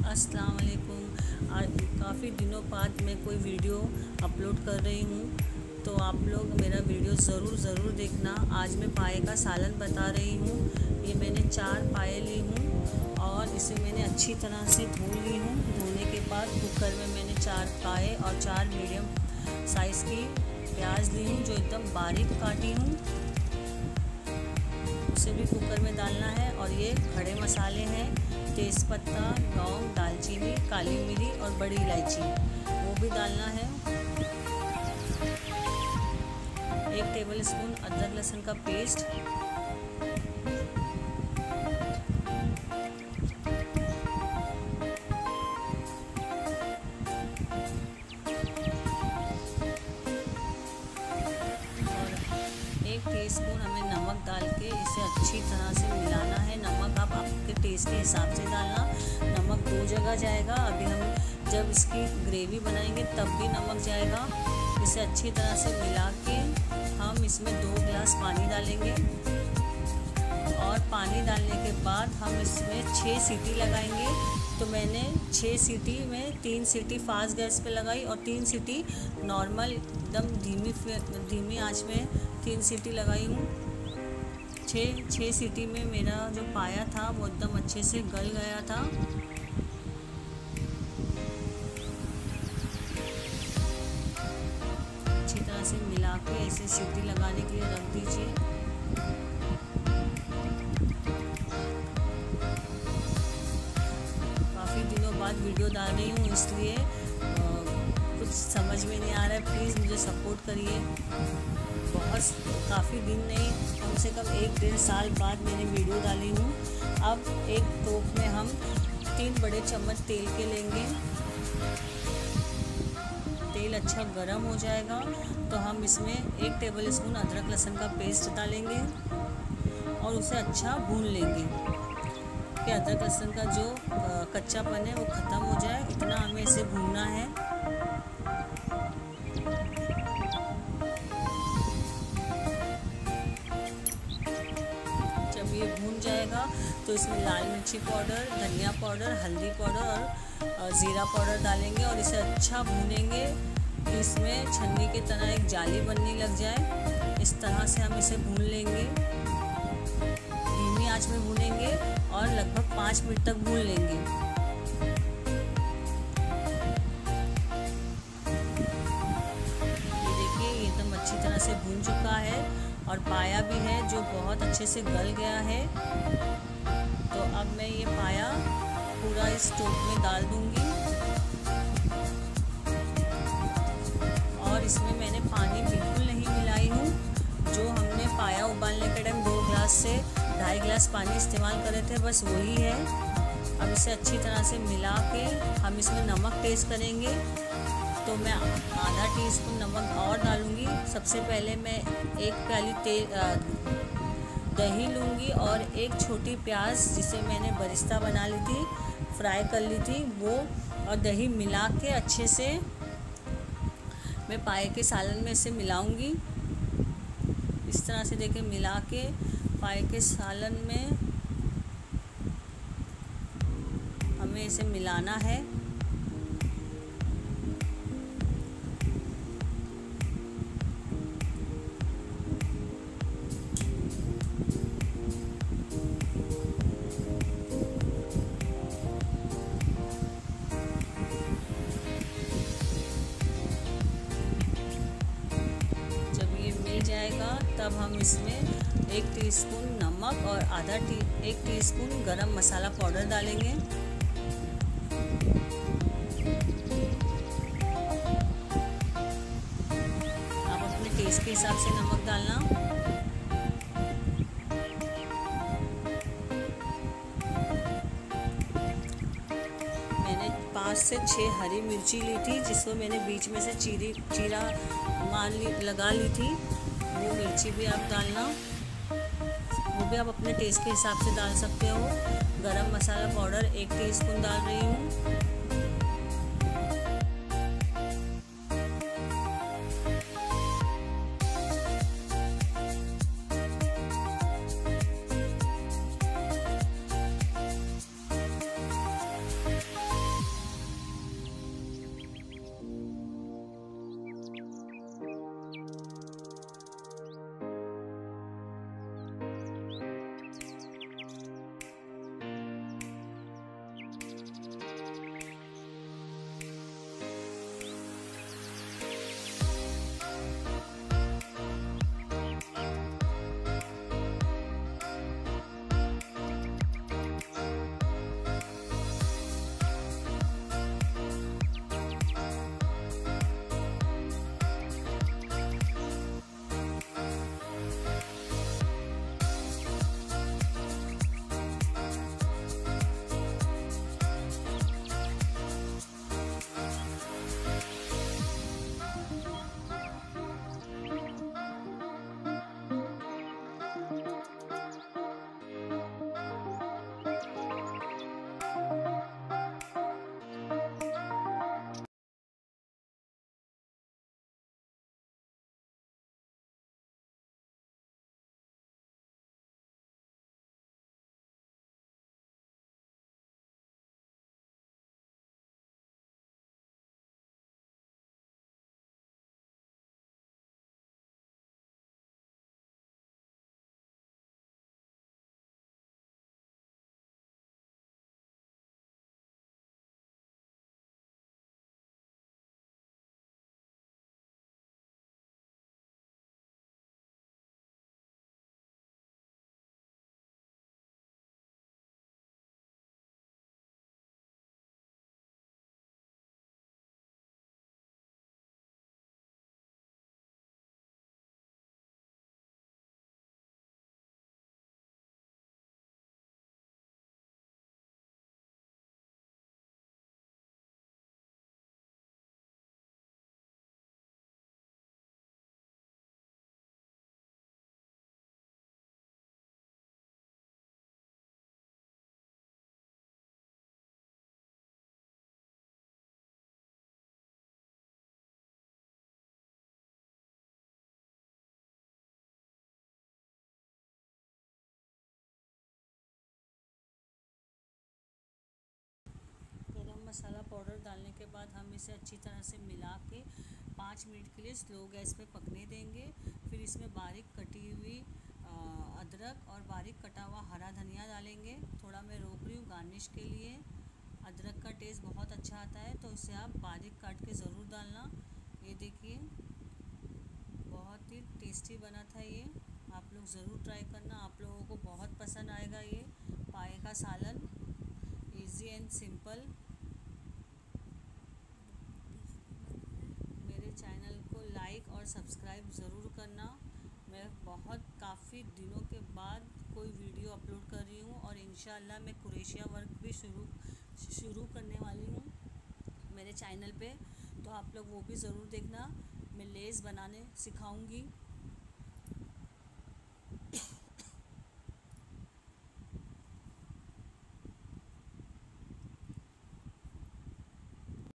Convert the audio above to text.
अस्सलाम वालेकुम। आज काफ़ी दिनों बाद मैं कोई वीडियो अपलोड कर रही हूँ, तो आप लोग मेरा वीडियो ज़रूर देखना। आज मैं पाए का सालन बता रही हूँ। ये मैंने 4 पाए ली हूँ और इसे मैंने अच्छी तरह से धो ली हूँ। धोने के बाद कुकर में मैंने 4 पाए और 4 मीडियम साइज़ की प्याज ली हूँ जो एकदम बारीक काटी हूँ। उसे भी कुकर में डालना है। और ये खड़े मसाले हैं, तेज़पत्ता, लौंग, दालचीनी, काली मिरी और बड़ी इलायची, वो भी डालना है। 1 टेबल स्पून अदरक लहसुन का पेस्ट, और 1 टीस्पून हमें नमक डाल के इसे अच्छी तरह से मिलाना है। नमक आप आपके टेस्ट के हिसाब से डालना। नमक 2 जगह जाएगा। अभी हम जब इसकी ग्रेवी बनाएंगे तब भी नमक जाएगा। इसे अच्छी तरह से मिला के हम इसमें 2 गिलास पानी डालेंगे और पानी डालने के बाद हम इसमें 6 सीटी लगाएंगे। तो मैंने 6 सीटी में 3 सीटी फास्ट गैस पे लगाई और 3 सीटी नॉर्मल एकदम धीमी आंच में 3 सीटी लगाई हूँ। 6 सीटी में मेरा जो पाया था वो एकदम अच्छे से गल गया था। अच्छी तरह से मिला के इसे सीटी लगाने के लिए रख दीजिए। काफ़ी दिनों बाद वीडियो डाल रही हूँ, इसलिए कुछ समझ में नहीं आ रहा है। प्लीज़ मुझे सपोर्ट करिए। काफ़ी दिन नहीं, कम से कम 1-1.5 साल बाद मैंने वीडियो डाली हूँ। अब एक टोप में हम 3 बड़े चम्मच तेल के लेंगे। तेल अच्छा गरम हो जाएगा तो हम इसमें 1 टेबल स्पून अदरक लहसुन का पेस्ट डालेंगे और उसे अच्छा भून लेंगे कि अदरक लहसुन का जो कच्चापन है वो ख़त्म हो जाए। इतना हमें इसे भूनना है। जब ये भून जाएगा तो इसमें लाल मिर्ची पाउडर, धनिया पाउडर, हल्दी पाउडर और ज़ीरा पाउडर डालेंगे और इसे अच्छा भूनेंगे। इसमें छन्नी की तरह एक जाली बनने लग जाए। इस तरह से हम इसे भून लेंगे। धीमी आंच में भूनेंगे और लगभग 5 मिनट तक भून लेंगे। ये देखिए, ये एकदम अच्छी तरह से भून चुका है और पाया भी है जो बहुत अच्छे से गल गया है। तो अब मैं ये पाया पूरा इस टोप में डाल दूंगी और इसमें मैंने पानी बिल्कुल नहीं मिलाई हूँ। जो हमने पाया उबालने के टाइम 2 गिलास से 2.5 गिलास पानी इस्तेमाल करे थे, बस वही है। अब इसे अच्छी तरह से मिला के हम इसमें नमक टेस्ट करेंगे। तो मैं आधा टीस्पून नमक और डालूँगी। सबसे पहले मैं 1 प्याली दही लूँगी और 1 छोटी प्याज जिसे मैंने बरिस्ता बना ली थी, फ्राई कर ली थी, वो और दही मिला के अच्छे से मैं पाए के सालन में इसे मिलाऊंगी। इस तरह से देखिए, मिला के पाए के सालन में हमें इसे मिलाना है। जाएगा तब हम इसमें 1 टीस्पून नमक और 1 टीस्पून गरम मसाला पाउडर डालेंगे। आप अपने टेस्ट के हिसाब से नमक डालना। मैंने 5 से 6 हरी मिर्ची ली थी, जिसको मैंने बीच में से चीरा लगा ली थी। वो मिर्ची भी आप डालना। वो भी आप अपने टेस्ट के हिसाब से डाल सकते हो। गरम मसाला पाउडर 1 टीस्पून डाल रही हूँ। मसाला पाउडर डालने के बाद हम इसे अच्छी तरह से मिला के 5 मिनट के लिए स्लो गैस पे पकने देंगे। फिर इसमें बारीक कटी हुई अदरक और बारीक कटा हुआ हरा धनिया डालेंगे। थोड़ा मैं रोक रही हूँ गार्निश के लिए। अदरक का टेस्ट बहुत अच्छा आता है, तो इसे आप बारीक काट के ज़रूर डालना। ये देखिए बहुत ही टेस्टी बना था ये, आप लोग ज़रूर ट्राई करना, आप लोगों को बहुत पसंद आएगा ये पाए का सालन। Easy and simple. मेरे चैनल को लाइक और सब्सक्राइब ज़रूर करना। मैं काफ़ी दिनों के बाद कोई वीडियो अपलोड कर रही हूँ और इंशाल्लाह मैं क्रोशिया वर्क भी शुरू करने वाली हूँ मेरे चैनल पे, तो आप लोग वो भी ज़रूर देखना। मैं लेस बनाने सिखाऊंगी।